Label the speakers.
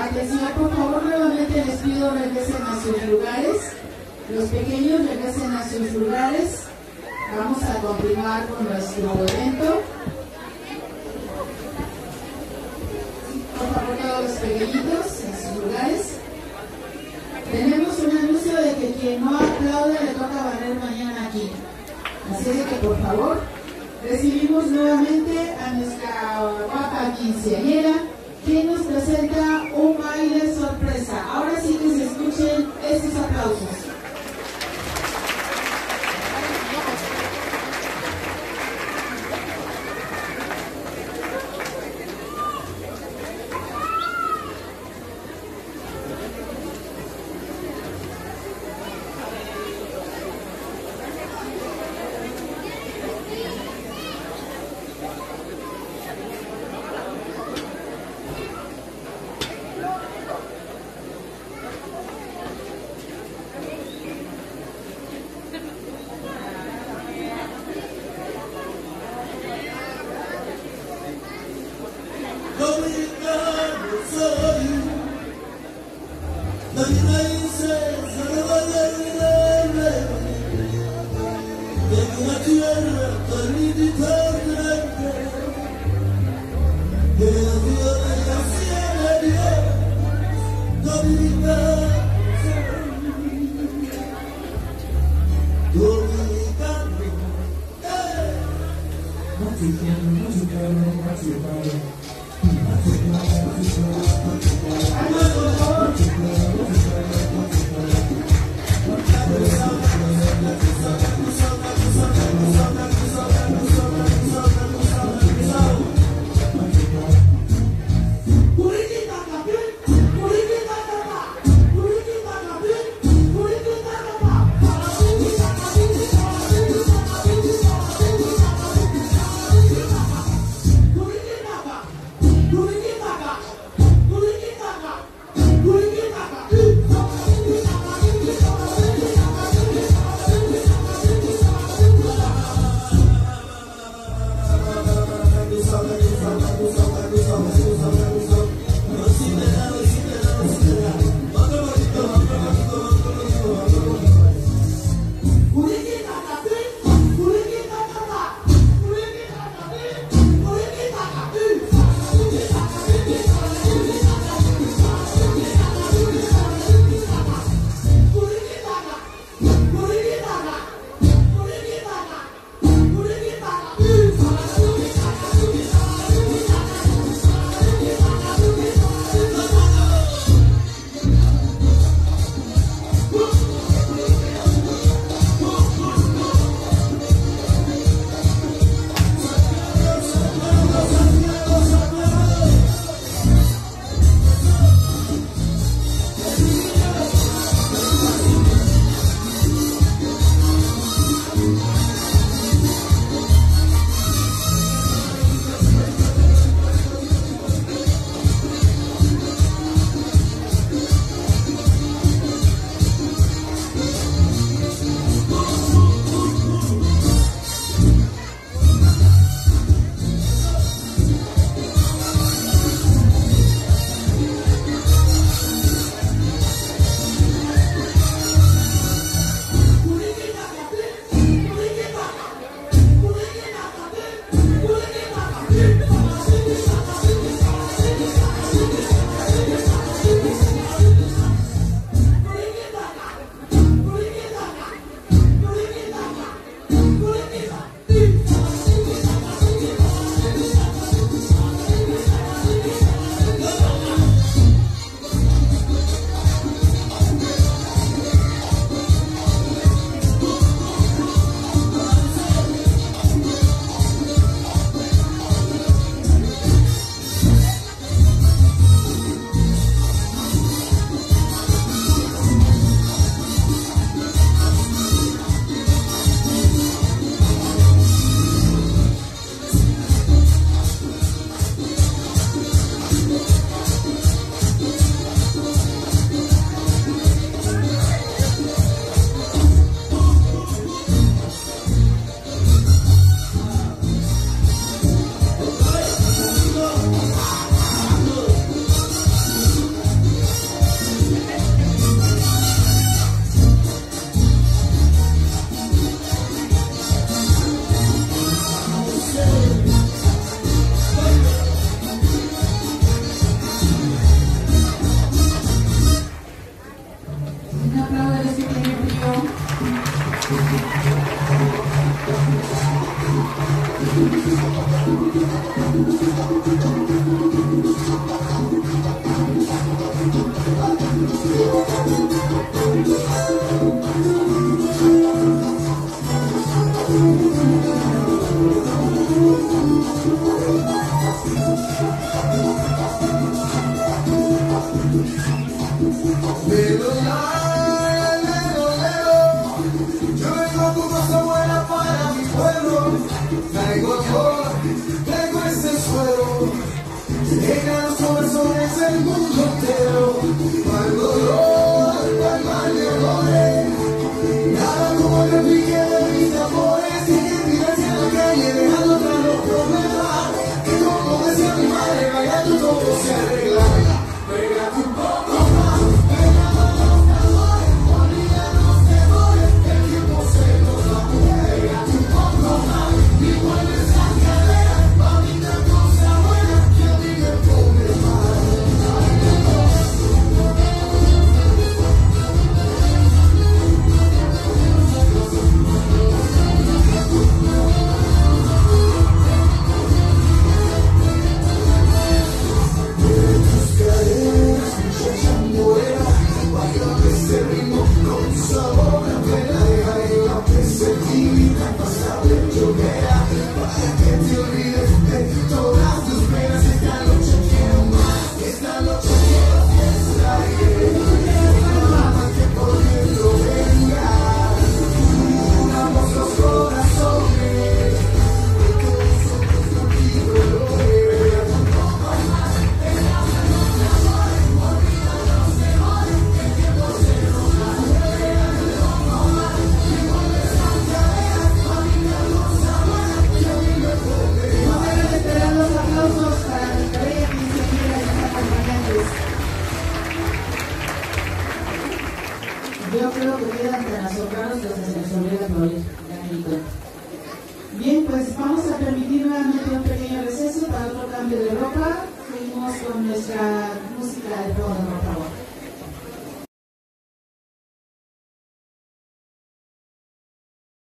Speaker 1: Atención, por favor, nuevamente les pido regresen a sus lugares. Los pequeños regresen a sus lugares. Vamos a continuar con nuestro evento. Por favor, todos los pequeñitos en sus lugares. Tenemos un anuncio de que quien no aplaude le toca barrer mañana aquí. Así es que, por favor, recibimos nuevamente a nuestra guapa quinceañera, quien nos presenta un baile sorpresa. Ahora sí que se escuchen estos aplausos. Yo creo que quedan tan asombrados que se les olvida aplaudir. Bien, pues vamos a permitir nuevamente un pequeño receso para otro cambio de ropa. Seguimos con nuestra música de ropa, por favor.